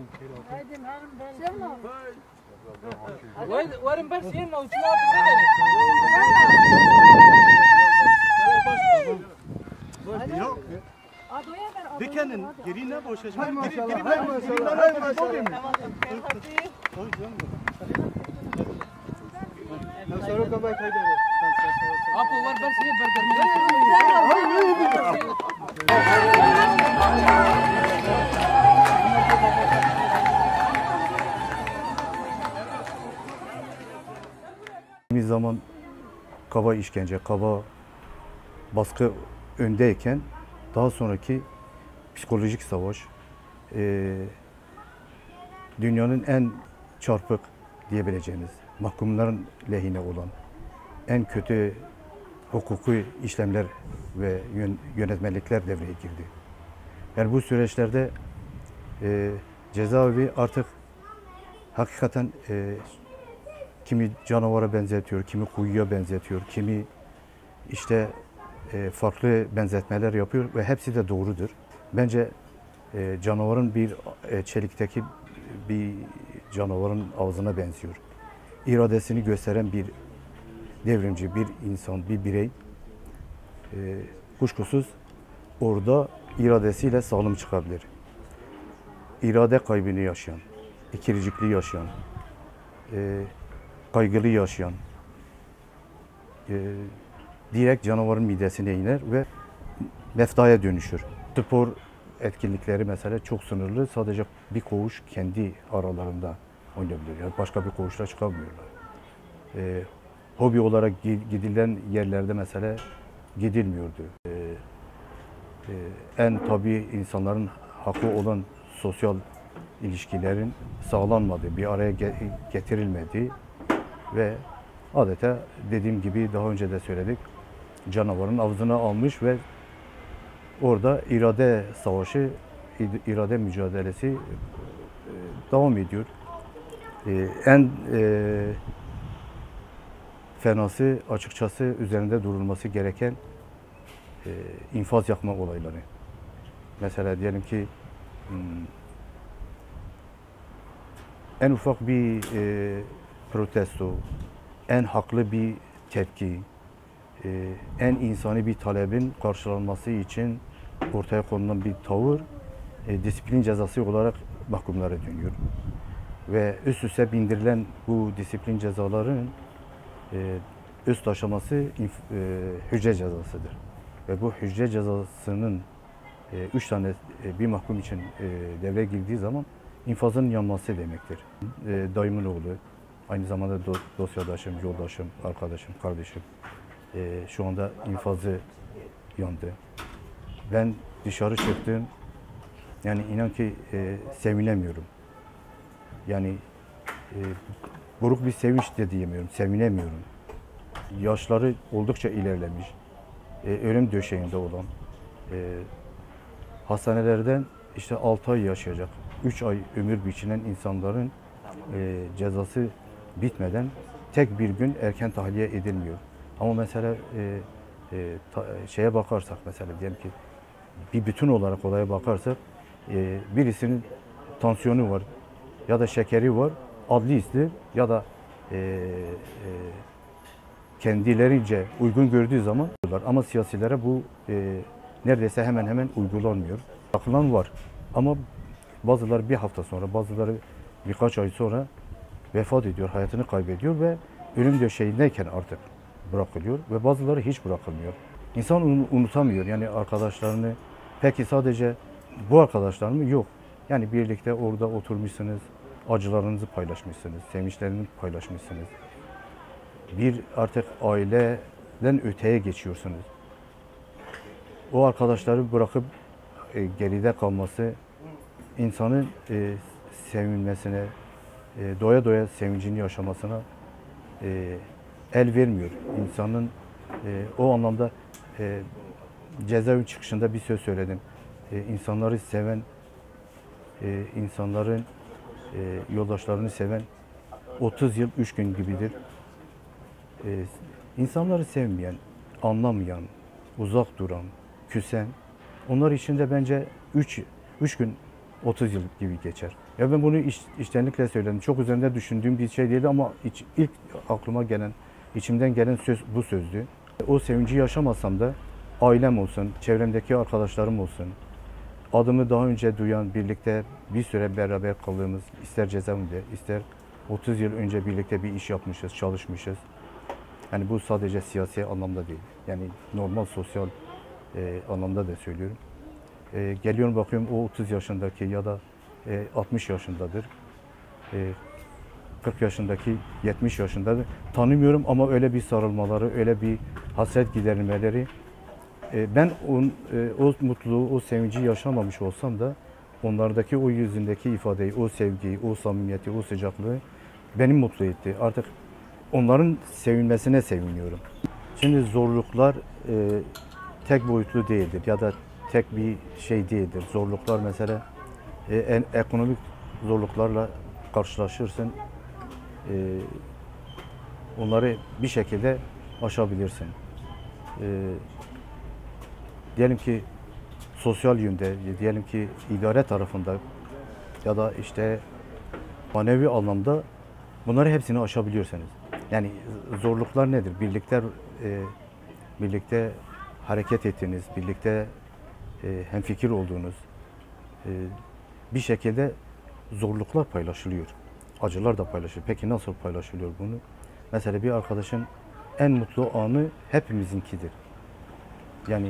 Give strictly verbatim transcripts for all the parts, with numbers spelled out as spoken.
وارم بس يما وشنو Dikenin yerine boşacak. Hay maşallah, hay maşallah, hay maşallah. Nasıl kabay kaydere? Apo var bas ye burger. Bir zaman kaba işkence, kaba baskı öndeyken daha sonraki psikolojik savaş e, dünyanın en çarpık diyebileceğimiz, mahkumların lehine olan en kötü hukuki işlemler ve yönetmelikler devreye girdi. Yani bu süreçlerde e, cezaevi artık hakikaten e, kimi canavara benzetiyor, kimi kuyuya benzetiyor, kimi işte e, farklı benzetmeler yapıyor ve hepsi de doğrudur. Bence e, canavarın bir e, çelikteki bir canavarın ağzına benziyor. İradesini gösteren bir devrimci, bir insan, bir birey e, kuşkusuz orada iradesiyle sağlam çıkabilir. İrade kaybını yaşayan, ikircikli yaşayan, e, kaygılı yaşayan, e, direkt canavarın midesine iner ve meftaya dönüşür. Spor etkinlikleri mesela çok sınırlı. Sadece bir koğuş kendi aralarında oynayabiliyor. Yani başka bir koğuşla çıkamıyorlar. E, hobi olarak gidilen yerlerde mesela gidilmiyordu. E, e, en tabii insanların hakkı olan sosyal ilişkilerin sağlanmadığı, bir araya getirilmediği ve adeta dediğim gibi daha önce de söyledik, canavarın avzına almış ve orada irade savaşı, irade mücadelesi devam ediyor. En e, fenası açıkçası üzerinde durulması gereken e, infaz yakma olayları. Mesela diyelim ki hmm, en ufak bir e, protesto, en haklı bir tepki, e, en insani bir talebin karşılanması için ortaya konulan bir tavır e, disiplin cezası olarak mahkumlara dönüyor. Ve üst üste bindirilen bu disiplin cezalarının e, üst aşaması e, hücre cezasıdır. Ve bu hücre cezasının e, üç tane e, bir mahkum için e, devreye girdiği zaman infazın yanması demektir. E, dayımın oğlu, aynı zamanda do, dosyadaşım, yoldaşım, arkadaşım, kardeşim e, şu anda infazı yandı. Ben dışarı çıktım, yani inan ki e, sevinemiyorum. Yani e, buruk bir sevinç de diyemiyorum, sevinemiyorum. Yaşları oldukça ilerlemiş, e, ölüm döşeğinde olan, e, hastanelerden işte altı ay yaşayacak, üç ay ömür biçilen insanların e, cezası bitmeden tek bir gün erken tahliye edilmiyor. Ama mesela e, e, ta, şeye bakarsak, mesela diyelim ki bir bütün olarak olaya bakarsak, e, birisinin tansiyonu var ya da şekeri var, adli isti ya da e, e, kendilerince uygun gördüğü zaman ama siyasilere bu e, neredeyse hemen hemen uygulanmıyor. Bırakılan var ama bazıları bir hafta sonra, bazıları birkaç ay sonra vefat ediyor, hayatını kaybediyor ve ölüm döşeğindeyken artık bırakılıyor ve bazıları hiç bırakılmıyor. İnsan unutamıyor yani arkadaşlarını. Peki sadece bu arkadaşlar mı? Yok. Yani birlikte orada oturmuşsunuz, acılarınızı paylaşmışsınız, sevinçlerini paylaşmışsınız. Bir artık aileden öteye geçiyorsunuz. O arkadaşları bırakıp e, geride kalması insanın e, sevinmesine, e, doya doya sevincini yaşamasına e, el vermiyor. İnsanın e, o anlamda e, cezaevi çıkışında bir söz söyledim. E, insanları seven, e, insanların e, yoldaşlarını seven otuz yıl üç gün gibidir. E, insanları sevmeyen, anlamayan, uzak duran, küsen, onlar için de bence üç gün otuz yıl gibi geçer. Ya ben bunu iç, içtenlikle söyledim. Çok üzerinde düşündüğüm bir şey değildi ama iç, ilk aklıma gelen, içimden gelen söz bu sözdü. O sevinci yaşamasam da ailem olsun, çevremdeki arkadaşlarım olsun, adımı daha önce duyan, birlikte bir süre beraber kaldığımız, ister cezaevinde, ister otuz yıl önce birlikte bir iş yapmışız, çalışmışız. Yani bu sadece siyasi anlamda değil. Yani normal sosyal e, anlamda da söylüyorum. E, geliyorum bakıyorum o otuz yaşındaki ya da e, altmış yaşındadır. E, kırk yaşındaki yetmiş yaşındadır. Tanımıyorum ama öyle bir sarılmaları, öyle bir hasret giderilmeleri. E, ben on, e, o mutluluğu, o sevinci yaşamamış olsam da onlardaki o yüzündeki ifadeyi, o sevgiyi, o samimiyeti, o sıcaklığı beni mutlu etti. Artık onların sevinmesine seviniyorum. Şimdi zorluklar e, tek boyutlu değildir ya da tek bir şey değildir. Zorluklar mesela e, en, ekonomik zorluklarla karşılaşırsın. E, onları bir şekilde aşabilirsin. E, diyelim ki sosyal yönde, diyelim ki idare tarafında ya da işte manevi anlamda bunları hepsini aşabiliyorsunuz. Yani zorluklar nedir? Birlikte e, birlikte hareket ettiğiniz, birlikte e, hemfikir olduğunuz e, bir şekilde zorluklar paylaşılıyor. Acılar da paylaşılıyor. Peki nasıl paylaşılıyor bunu? Mesela bir arkadaşın en mutlu anı hepimizinkidir. Yani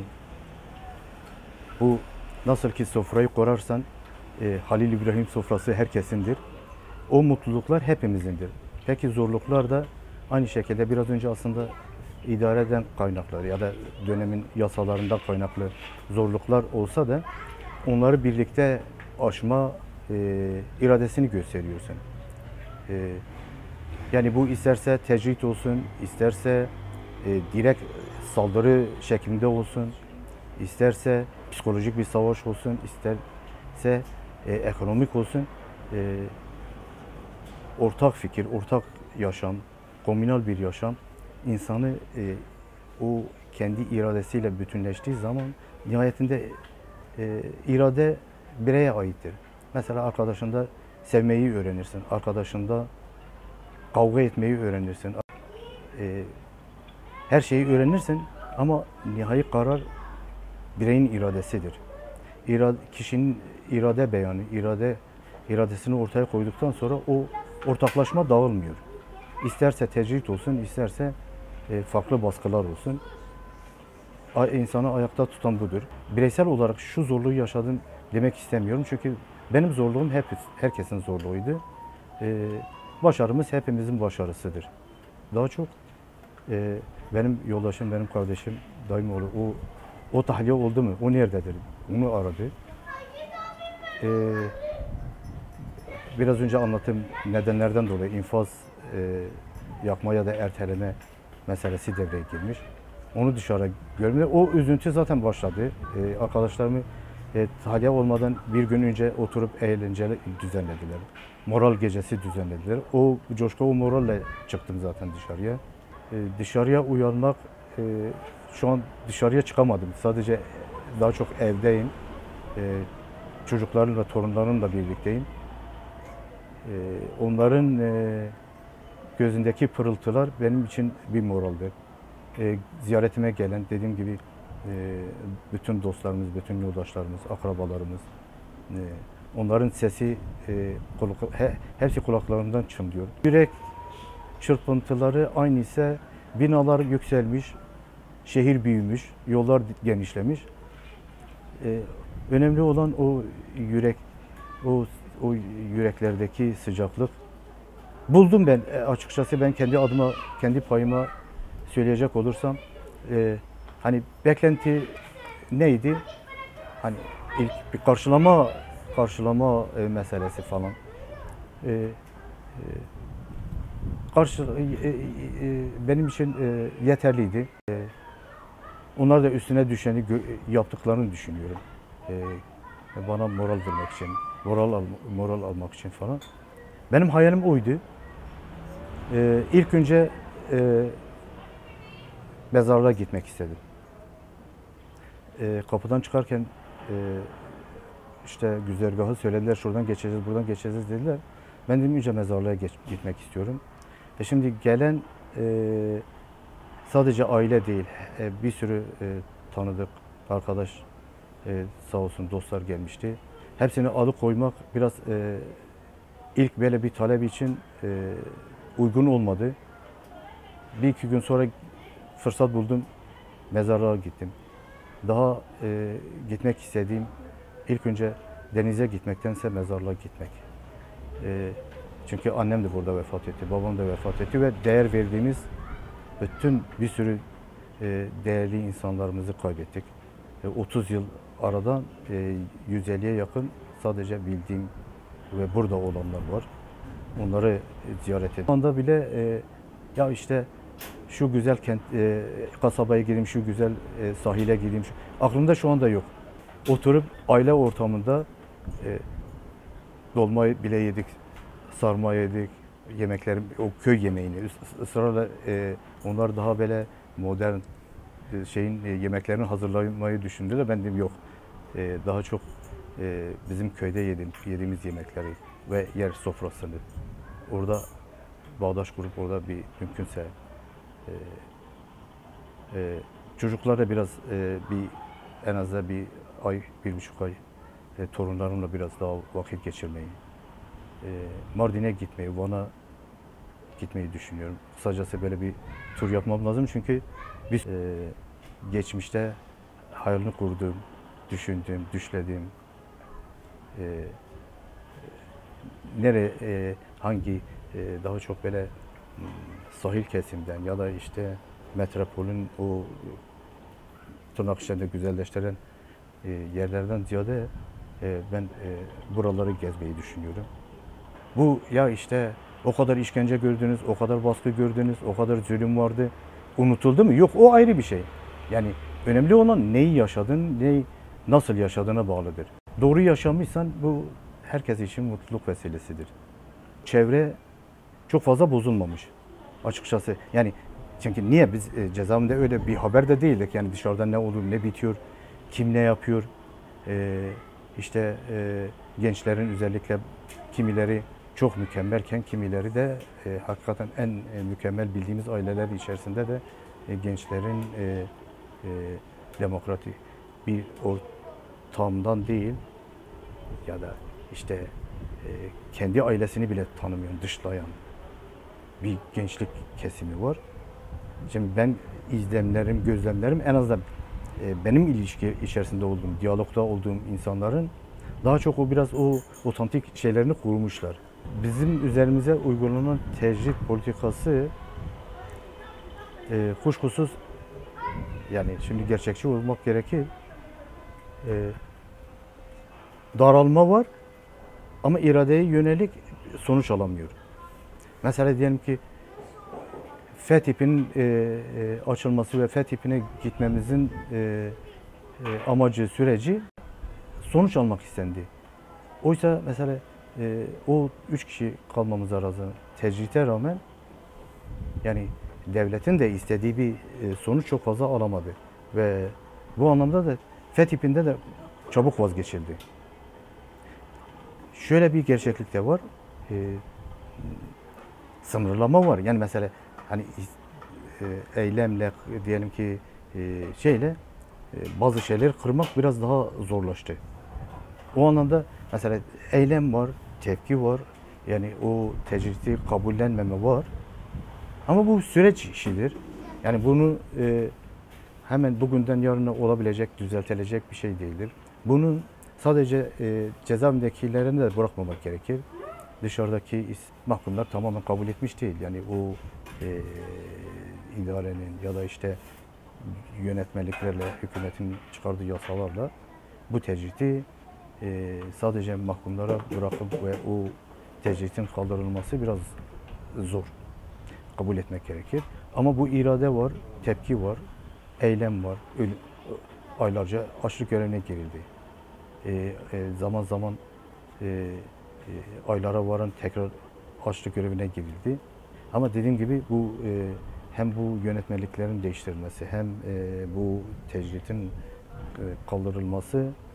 bu nasıl ki sofrayı kurarsan e, Halil İbrahim sofrası herkesindir. O mutluluklar hepimizindir. Peki zorluklar da aynı şekilde biraz önce aslında idareden kaynaklı ya da dönemin yasalarından kaynaklı zorluklar olsa da onları birlikte aşma e, iradesini gösteriyorsun. E, yani bu isterse tecrit olsun, isterse e, direkt saldırı şeklinde olsun, isterse psikolojik bir savaş olsun, isterse e, ekonomik olsun. E, ortak fikir, ortak yaşam, komünal bir yaşam insanı e, o kendi iradesiyle bütünleştiği zaman nihayetinde e, irade bireye aittir. Mesela arkadaşında sevmeyi öğrenirsin, arkadaşında kavga etmeyi öğrenirsin. E, her şeyi öğrenirsin ama nihai karar bireyin iradesidir. İrade, kişinin irade beyanı, irade iradesini ortaya koyduktan sonra o ortaklaşma dağılmıyor. İsterse tecrit olsun, isterse e, farklı baskılar olsun. İnsanı ayakta tutan budur. Bireysel olarak şu zorluğu yaşadım demek istemiyorum. Çünkü benim zorluğum hep herkesin zorluğuydu. E, başarımız hepimizin başarısıdır. Daha çok e, benim yoldaşım, benim kardeşim Daimoğlu, o o tahliye oldu mu? O nerededir? Onu aradı. E, biraz önce anlattığım nedenlerden dolayı infaz e, yakma ya da erteleme meselesi devreye girmiş. Onu dışarı görmedi. O üzüntü zaten başladı. E, arkadaşlarımı e, tahliye olmadan bir gün önce oturup eğlenceli düzenlediler. Moral gecesi düzenlediler. O coşku, o moralle çıktım zaten dışarıya. E, dışarıya uyanmak, e, şu an dışarıya çıkamadım. Sadece daha çok evdeyim. E, çocuklarımla, torunlarımla birlikteyim. E, onların e, gözündeki pırıltılar benim için bir moraldir. E, ziyaretime gelen, dediğim gibi e, bütün dostlarımız, bütün yoldaşlarımız, akrabalarımız, e, onların sesi e, kulak, he, hepsi kulaklarımdan çınlıyor. Yürek çırpıntıları aynı ise binalar yükselmiş, şehir büyümüş, yollar genişlemiş. E, önemli olan o yürek, o o yüreklerdeki sıcaklık. Buldum ben e, açıkçası ben kendi adıma, kendi payıma söyleyecek olursam e, hani beklenti neydi? Hani ilk bir karşılama karşılama e, meselesi falan. E, e, karşı e, e, e, benim için e, yeterliydi. E, onlar da üstüne düşeni yaptıklarını düşünüyorum. E, bana moral vermek için, moral al, moral almak için falan. Benim hayalim oydu. Ee, ilk önce e, mezarlığa gitmek istedim. E, kapıdan çıkarken e, işte güzergahı söylediler, şuradan geçeceğiz, buradan geçeceğiz dediler. Ben dedim Yüce Mezarlığa geç, gitmek istiyorum. E şimdi gelen e, sadece aile değil, e, bir sürü e, tanıdık arkadaş e, sağ olsun dostlar gelmişti. Hepsini alıkoymak biraz e, ilk böyle bir talep için e, uygun olmadı. Bir iki gün sonra fırsat buldum, mezarlığa gittim. Daha e, gitmek istediğim ilk önce denize gitmektense mezarlığa gitmek. E, çünkü annem de burada vefat etti, babam da vefat etti ve değer verdiğimiz bütün bir sürü e, değerli insanlarımızı kaybettik. E, otuz yıl aradan e, yüz elliye yakın sadece bildiğim ve burada olanlar var. Onları e, ziyaret ettim. Şu anda bile e, ya işte şu güzel kent, e, kasabaya gideyim, şu güzel e, sahile gideyim. Şu, aklımda şu anda yok. Oturup aile ortamında e, dolmayı bile yedik, sarma yedik, yemeklerim, o köy yemeğini ıs- ısrarla e, onlar daha böyle modern e, şeyin e, yemeklerini hazırlamayı düşündüler. Ben dedim yok. E, daha çok e, bizim köyde yedim, yediğimiz yemekleri ve yer sofrasını orada bağdaş kurup orada bir mümkünse e, e, çocuklarla biraz e, bir en azından bir ay, bir buçuk ay e, torunlarımla biraz daha vakit geçirmeyi, e, Mardin'e gitmeyi, Van'a gitmeyi düşünüyorum. Kısacası böyle bir tur yapmam lazım çünkü biz e, geçmişte hayalini kurduğum, düşündüğüm, düşlediğim e, nere e, hangi e, daha çok böyle m, sahil kesimden ya da işte metropolün o tırnak içinde güzelleştiren e, yerlerden ziyade e, ben e, buraları gezmeyi düşünüyorum. Bu ya işte o kadar işkence gördünüz, o kadar baskı gördünüz, o kadar zulüm vardı. Unutuldu mu? Yok, o ayrı bir şey. Yani önemli olan neyi yaşadın, neyi nasıl yaşadığına bağlıdır. Doğru yaşamışsan bu herkes için mutluluk vesilesidir. Çevre çok fazla bozulmamış açıkçası. Yani çünkü niye biz e, cezaevinde öyle bir haber de değildik. Yani dışarıda ne olur, ne bitiyor, kim ne yapıyor. E, işte e, gençlerin özellikle kimileri çok mükemmelken kimileri de e, hakikaten en e, mükemmel bildiğimiz aileler içerisinde de e, gençlerin e, e, demokratik bir ortamdan değil ya da işte e, kendi ailesini bile tanımayan, dışlayan bir gençlik kesimi var. Şimdi ben izlemlerim, gözlemlerim en azından e, benim ilişki içerisinde olduğum, diyalogda olduğum insanların daha çok o biraz o otantik şeylerini kurmuşlar. Bizim üzerimize uygulanan tecrit politikası e, kuşkusuz yani şimdi gerçekçi olmak gerekir. E, daralma var ama iradeye yönelik sonuç alamıyor. Mesela diyelim ki F tipinin e, e, açılması ve F tipine gitmemizin e, e, amacı, süreci sonuç almak istendi. Oysa mesela e, o üç kişi kalmamıza razı tecrite rağmen yani devletin de istediği bir e, sonuç çok fazla alamadı. Ve bu anlamda da F tipinde de çabuk vazgeçildi. Şöyle bir gerçeklik de var. E, sınırlama var. Yani mesela hani e, eylemle diyelim ki e, şeyle e, bazı şeyleri kırmak biraz daha zorlaştı. O anlamda mesela eylem var, tepki var. Yani o tecriti kabullenmeme var. Ama bu süreç işidir. Yani bunu e, hemen bugünden yarına olabilecek, düzeltilecek bir şey değildir. Bunun sadece e, cezaevindekilerini de bırakmamak gerekir. Dışarıdaki mahkumlar tamamen kabul etmiş değil. Yani o e, idarenin ya da işte yönetmeliklerle, hükümetin çıkardığı yasalarla bu tecriti e, sadece mahkumlara bırakıp ve o tecritin kaldırılması biraz zor. Kabul etmek gerekir. Ama bu irade var, tepki var, eylem var. Öyle, aylarca açlık görevine girildi. E, e, zaman zaman e, e, aylara varan tekrar açlık görevine girildi. Ama dediğim gibi bu e, hem bu yönetmeliklerin değiştirilmesi hem e, bu tecritin e, kaldırılması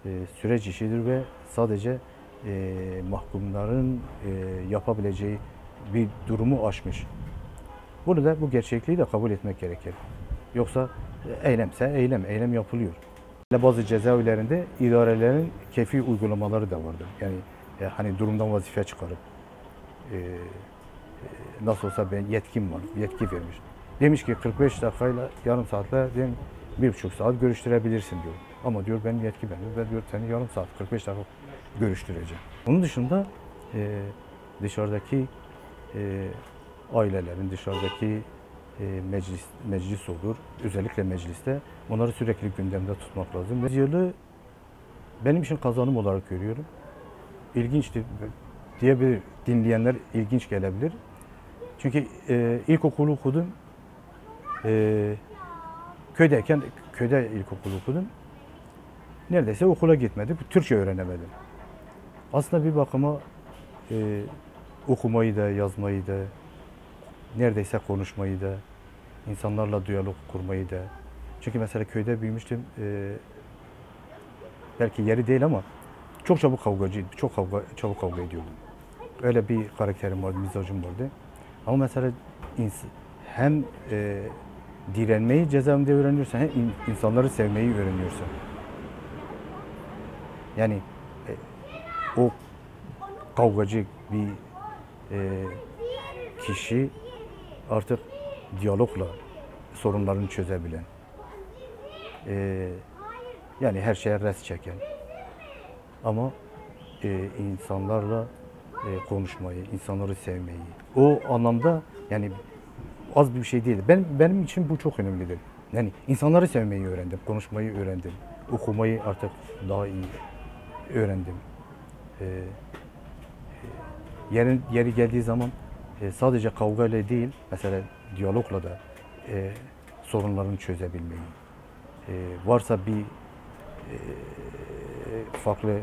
e, süreç işidir ve sadece e, mahkumların e, yapabileceği bir durumu aşmış. Bunu da bu gerçekliği de kabul etmek gerekir. Yoksa e, eylemse eylem, eylem yapılıyor. Bazı cezaevlerinde idarelerin keyfi uygulamaları da vardır. Yani e, hani durumdan vazife çıkarıp e, e, nasıl olsa ben yetkim var, yetki vermiş. Demiş ki kırk beş dakikayla yarım saatle diyelim bir buçuk saat görüştürebilirsin diyor. Ama diyor benim yetki benim. Ben diyor seni yarım saat, kırk beş dakika görüştüreceğim. Onun dışında e, dışarıdaki e, ailelerin, dışarıdaki e, meclis meclis olur. Özellikle mecliste onları sürekli gündemde tutmak lazım. yüz yılı benim için kazanım olarak görüyorum. İlginçtir diye bir dinleyenler ilginç gelebilir. Çünkü e, ilkokulu okudum. E, köydeyken köyde ilkokulu okudum. Neredeyse okula gitmedim. Türkçe öğrenemedim. Aslında bir bakıma e, okumayı da, yazmayı da, neredeyse konuşmayı da, insanlarla diyalog kurmayı da. Çünkü mesela köyde büyümüştüm. E, belki yeri değil ama çok çabuk kavgacıydım. Çok kavga, çabuk kavga ediyordum. Öyle bir karakterim vardı, mizacım vardı. Ama mesela hem e, direnmeyi cezaevinde öğreniyorsun, hem insanları sevmeyi öğreniyorsun. Yani e, o kavgacı bir e, kişi artık diyalogla sorunlarını çözebilen, e, yani her şeye res çeken ama e, insanlarla e, konuşmayı, insanları sevmeyi, o anlamda yani az bir şey değil. Ben benim için bu çok önemlidir. Yani insanları sevmeyi öğrendim, konuşmayı öğrendim, okumayı artık daha iyi öğrendim. E, e, yeri, yeri geldiği zaman e, sadece kavgayla değil, mesela diyalogla da e, sorunlarını çözebilmeyi, e, varsa bir e, farklı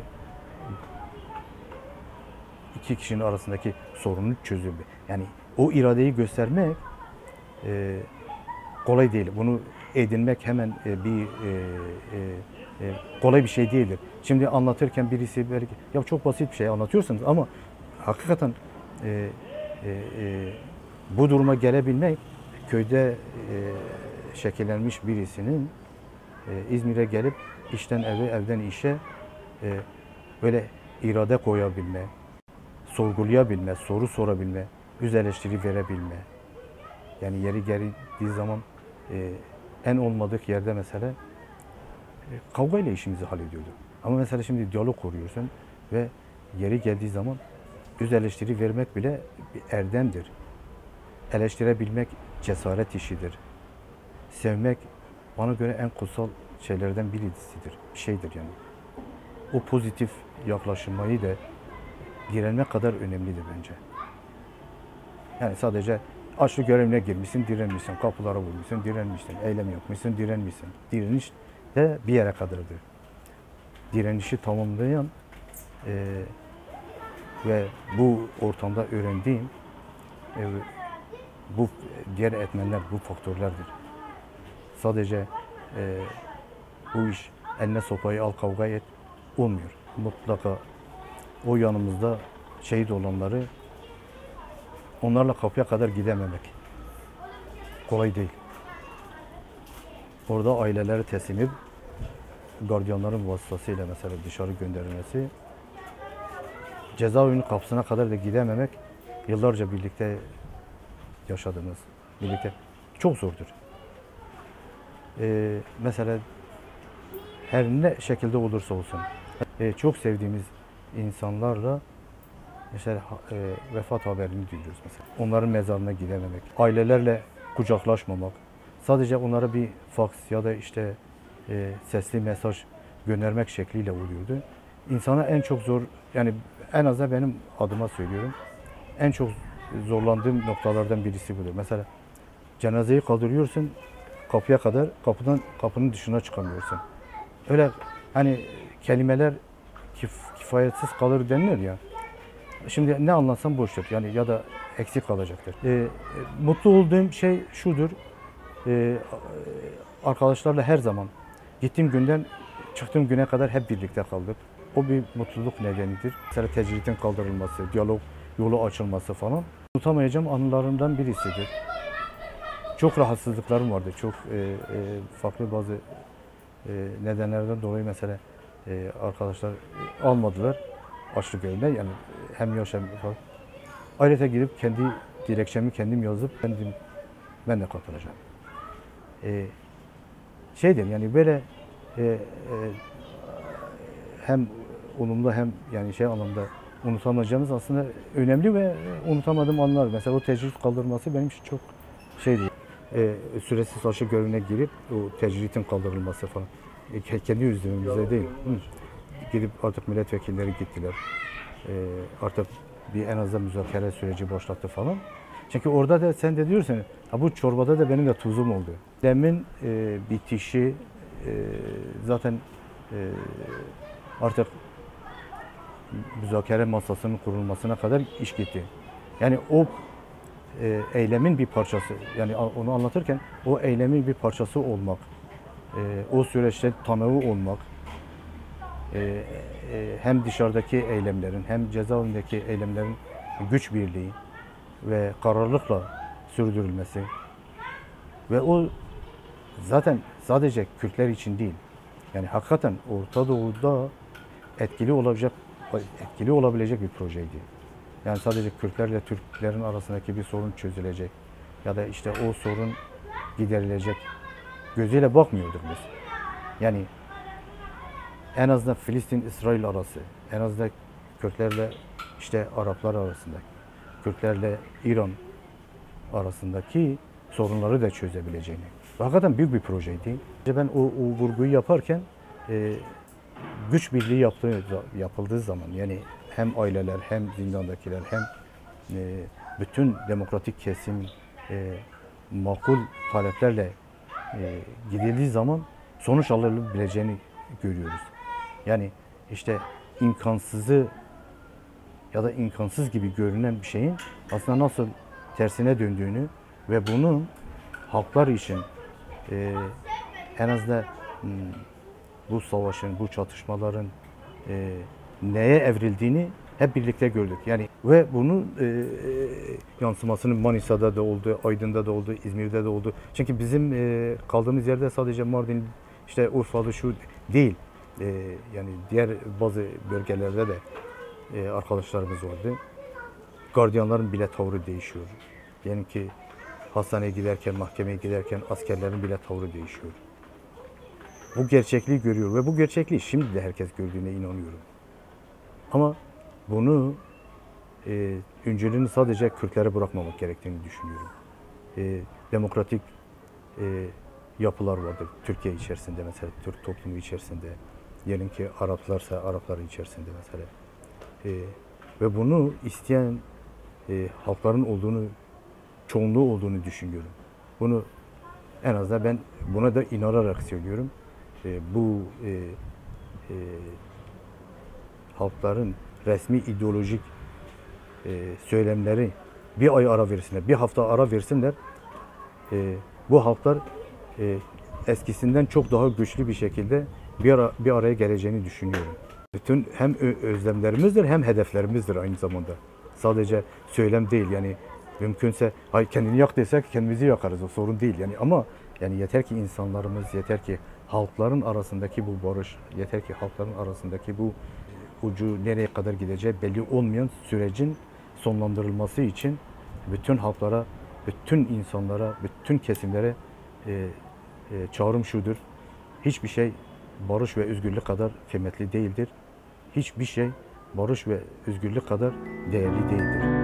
iki kişinin arasındaki sorunu çözümü. Yani o iradeyi göstermek e, kolay değil. Bunu edinmek hemen e, bir e, e, e, kolay bir şey değildir. Şimdi anlatırken birisi belki ya çok basit bir şey anlatıyorsunuz ama hakikaten e, e, e, bu duruma gelebilmek köyde e, şekillenmiş birisinin e, İzmir'e gelip işten eve, evden işe e, böyle irade koyabilme, sorgulayabilme, soru sorabilme, öz eleştiri verebilme. Yani yeri geldiği zaman e, en olmadık yerde mesela e, kavgayla işimizi hallediyorduk. Ama mesela şimdi diyalog kuruyorsun ve yeri geldiği zaman öz eleştiri vermek bile bir erdemdir. Eleştirebilmek cesaret işidir. Sevmek bana göre en kutsal şeylerden birisidir, bir şeydir yani. O pozitif yaklaşmayı da direnmek kadar önemlidir bence. Yani sadece açlık görevine girmişsin, direnmişsin, kapılara vurmuşsun, direnmişsin, eylem yapmışsın, direnmişsin. Direniş de bir yere kadardır. Direnişi tamamlayan e, ve bu ortamda öğrendiğim e, bu diğer etmenler, bu faktörlerdir. Sadece e, bu iş eline sopayı al kavga et olmuyor. Mutlaka o yanımızda şehit olanları onlarla kapıya kadar gidememek kolay değil. Orada aileleri teslim edip gardiyanların vasıtasıyla mesela dışarı gönderilmesi, cezaevinin kapısına kadar da gidememek, yıllarca birlikte yaşadığımız, birlikte çok zordur. Ee, mesela her ne şekilde olursa olsun, e, çok sevdiğimiz insanlarla mesela e, vefat haberini duyuyoruz mesela. Onların mezarına gidememek, ailelerle kucaklaşmamak, sadece onlara bir faks ya da işte e, sesli mesaj göndermek şekliyle oluyordu. İnsana en çok zor, yani en azından benim adıma söylüyorum, en çok zorlandığım noktalardan birisi budur. Mesela cenazeyi kaldırıyorsun, kapıya kadar, kapıdan kapının dışına çıkamıyorsun. Öyle hani kelimeler kif, kifayetsiz kalır denilir ya. Şimdi ne anlatsam boştur yani ya da eksik kalacaktır. Ee, mutlu olduğum şey şudur. Ee, arkadaşlarla her zaman gittiğim günden çıktığım güne kadar hep birlikte kaldık. O bir mutluluk nedenidir. Mesela tecritin kaldırılması, diyalog yolu açılması falan unutamayacağım anılarımdan birisidir. Çok rahatsızlıklarım vardı. Çok e, e, farklı bazı e, nedenlerden dolayı mesela e, arkadaşlar almadılar açlık evine. Yani hem yaş hem falan. Ayrıca gidip kendi dilekçemi kendim yazıp kendim ben de katılacağım. E, şeydir yani böyle e, e, hem olumlu hem yani şey anlamda unutamayacağımız aslında önemli ve unutamadığım anlar. Mesela o tecrit kaldırılması benim için çok şeydi. E, süresiz aşı görevine girip o tecritin kaldırılması falan. E, kendi yüzümüzde değil. Hı. Gidip artık milletvekilleri gittiler. E, artık bir en azından müzakere süreci başlattı falan. Çünkü orada da sen de diyorsun, ha bu çorbada da benim de tuzum oldu. Demin e, bitişi e, zaten e, artık müzakere masasının kurulmasına kadar iş gitti. Yani o e, eylemin bir parçası, yani onu anlatırken o eylemin bir parçası olmak, e, o süreçte tanığı olmak, e, e, hem dışarıdaki eylemlerin hem cezaevindeki eylemlerin güç birliği ve kararlılıkla sürdürülmesi ve o zaten sadece Kürtler için değil, yani hakikaten Orta Doğu'da etkili olabilecek etkili olabilecek bir projeydi. Yani sadece Kürtlerle Türklerin arasındaki bir sorun çözülecek ya da işte o sorun giderilecek gözüyle bakmıyorduk biz. Yani en azından Filistin-İsrail arası, en azından Kürtlerle işte Araplar arasında, Kürtlerle İran arasındaki sorunları da çözebileceğini. Hakikaten büyük bir projeydi. Ben o, o vurguyu yaparken e, güç birliği yaptığı, yapıldığı zaman yani hem aileler hem zindandakiler hem e, bütün demokratik kesim e, makul taleplerle e, gidildiği zaman sonuç alınabileceğini görüyoruz. Yani işte imkansızı ya da imkansız gibi görünen bir şeyin aslında nasıl tersine döndüğünü ve bunun halklar için e, en azından hmm, bu savaşın, bu çatışmaların e, neye evrildiğini hep birlikte gördük. Yani ve bunun e, yansımasının Manisa'da da oldu, Aydın'da da oldu, İzmir'de de oldu. Çünkü bizim e, kaldığımız yerde sadece Mardin, işte Urfa'da şu değil. E, yani diğer bazı bölgelerde de e, arkadaşlarımız vardı. Gardiyanların bile tavrı değişiyor. Yani ki hastaneye giderken, mahkemeye giderken askerlerin bile tavrı değişiyor. Bu gerçekliği görüyor ve bu gerçekliği şimdi de herkes gördüğüne inanıyorum. Ama bunu e, öncülüğünü sadece Kürtlere bırakmamak gerektiğini düşünüyorum. E, demokratik e, yapılar vardır Türkiye içerisinde mesela, Türk toplumu içerisinde. Diyelim ki Araplarsa Arapların içerisinde mesela. E, ve bunu isteyen e, halkların olduğunu, çoğunluğu olduğunu düşünüyorum. Bunu en azından ben buna da inanarak söylüyorum. E, bu e, e, halkların resmi ideolojik e, söylemleri bir ay ara versinler, bir hafta ara versinler. E, bu halklar e, eskisinden çok daha güçlü bir şekilde bir, ara, bir araya geleceğini düşünüyorum. Bütün hem özlemlerimizdir hem hedeflerimizdir aynı zamanda. Sadece söylem değil yani mümkünse hay kendini yak desek kendimizi yakarız, o sorun değil yani, ama yani yeter ki insanlarımız, yeter ki halkların arasındaki bu barış, yeter ki halkların arasındaki bu ucu nereye kadar gideceği belli olmayan sürecin sonlandırılması için bütün halklara, bütün insanlara, bütün kesimlere e, e, çağrım şudur. Hiçbir şey barış ve özgürlük kadar kıymetli değildir. Hiçbir şey barış ve özgürlük kadar değerli değildir.